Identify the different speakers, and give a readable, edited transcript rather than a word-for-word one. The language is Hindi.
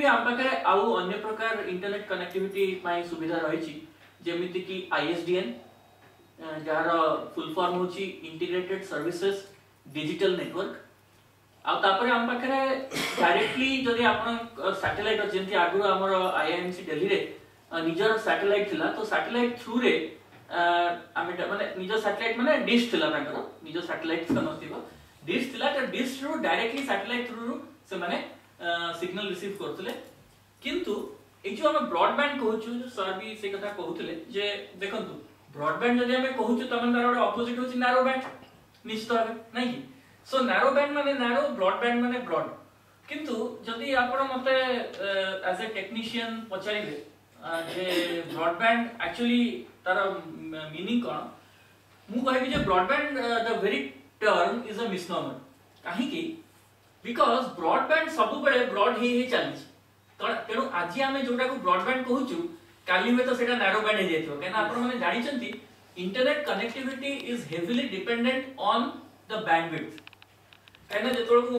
Speaker 1: आम पाखे आउ अन्य प्रकार इंटरनेट कनेक्टिविटी पाई सुविधा रही जेमिति कि ISDN जार फुल फॉर्म होची इंटीग्रेटेड सर्विसेज डिजिटल नेटवर्क आ तापर आम पाखे डायरेक्टली जदि आपण सैटेलाइट जेंति आगु हमर IIMC दिल्ली रे निजर सैटेलाइट थिला तो सैटेलाइट थ्रू रे आमे माने निजर सैटेलाइट माने डिश थिला ताकर निजर सैटेलाइट समस्तिबो डिश थिला त dish through directly satellite through से माने सिग्नल रिसीव करथले किंतु ए जो हम ब्रॉडबैंड कहूछु जो सर भी से कथा कहउथले जे देखंतु ब्रॉडबैंड जदि हमें कहूछु तमन तार ऑपोजिट होछि नैरो बैंड निश्चित भाबे नै कि सो नैरो बैंड माने नैरो ब्रॉडबैंड माने ब्रॉड किंतु जदि आपण मते एज ए टेक्नीशियन पचारिले जे ब्रॉडबैंड एक्चुअली तार मीनिंग कोन मु कहबी जे broadband the very term is a misnomer काहे कि बिकॉज ब्रॉडबैंड सब बेले ब्रॉड ही चली तेणु आज आम जोटा को ब्रॉडबैंड कहूँ काली हुए तो सेटा नैरो बैंड हो जाइथिबो केना आपण माने जानि छंती internet connectivity is heavily dependent on the bandwidth केना जेतोळ